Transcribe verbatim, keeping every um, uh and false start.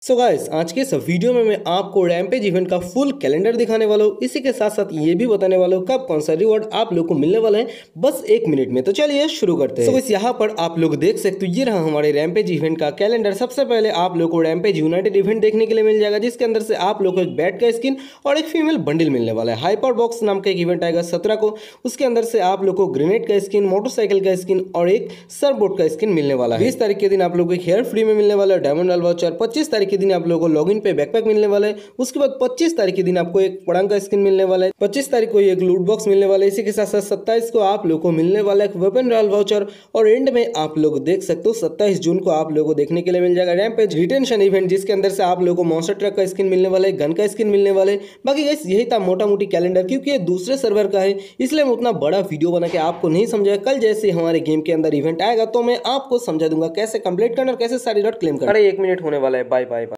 सो so guys, आज के इस वीडियो में मैं आपको रैम्पेज इवेंट का फुल कैलेंडर दिखाने वाला हूँ। इसी के साथ साथ ये भी बताने वाला हूँ कब कौन सा रिवॉर्ड आप लोग को मिलने वाला है बस एक मिनट में। तो चलिए शुरू करते हैं। so गाइस, यहाँ पर आप लोग देख सकते हो ये रहा हमारे रैम्पेज इवेंट का कैलेंडर। सबसे पहले आप लोग को रैम्पेज यूनाइटेड इवेंट देखने के लिए मिल जाएगा, जिसके अंदर से आप लोग को एक बैट का स्किन और एक फीमेल बंडल मिलने वाला है। हाइपर बॉक्स नाम का एक इवेंट आएगा सत्रह को, उसके अंदर से आप लोग को ग्रेनेड का स्किन, मोटरसाइकिल का स्किन और एक सरबोट का स्किन मिलने वाला है। बीस तारीख के दिन आप लोग को एक हेयर फ्री में मिलने वाला है डायमंड वाल वाउचर। पच्चीस तारीख के दिन आप लोग को लॉगिन पे बैकपैक मिलने वाला है। उसके बाद पच्चीस तारीख के दिन आपको एक पड़ंग का स्किन मिलने वाला है। पच्चीस तारीख को एक लूट बॉक्स मिलने वाला है। इसी के साथ साथ सत्ताईस को आप लोगों को मिलने वाला है वेपन रॉयल वाउचर। और एंड में आप लोग देख सकते हो सत्ताईस जून को आप लोगों को देखने के लिए मिल जाएगा रैम्पेज रिटेंशन इवेंट, जिसके अंदर से आप लोगों को मॉन्स्टर ट्रक का स्किन मिलने वाला है, गन का स्किन मिलने वाला है। बाकी गाइस यही था मोटा मोटी कैलेंडर, क्योंकि ये दूसरे सर्वर का है इसलिए मैं उतना बड़ा वीडियो बना के आपको नहीं समझाया। कल जैसे हमारे गेम के अंदर इवेंट आएगा तो मैं आपको समझा दूंगा कैसे कंप्लीट करना और कैसे सारी डॉट क्लेम करना। अरे एक मिनट होने वाला है, बाय बाय।